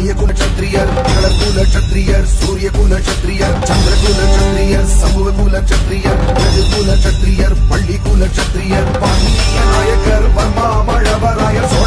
கன்னியகுல க்ஷத்ரியர் கடற்குல க்ஷத்ரியர் சூரியகுல க்ஷத்ரியர் சந்திரகுல க்ஷத்ரியர் சமூககுல க்ஷத்ரியர் ரஜகுல க்ஷத்ரியர் பள்ளிகுல க்ஷத்ரியர் Pandya Nayakkar Verma Mazhavarayar